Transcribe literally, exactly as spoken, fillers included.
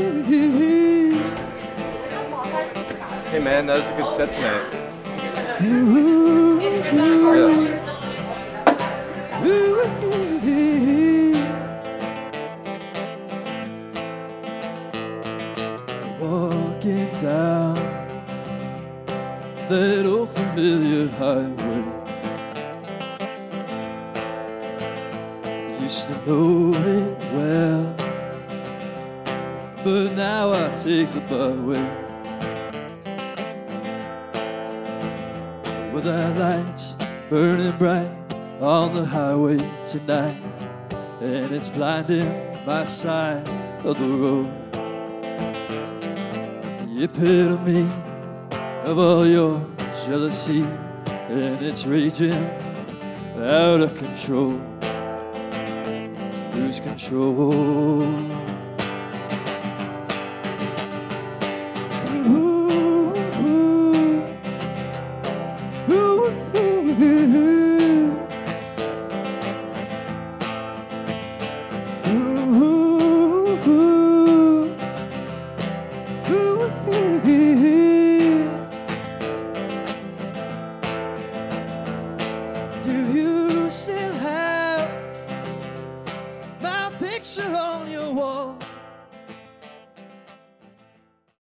Hey man, that was a good set tonight. Walking down that old familiar highway, used to know it well, but now I take the byway. With our lights burning bright on the highway tonight, and it's blinding my side of the road. The epitome of all your jealousy, and it's raging out of control. Lose control.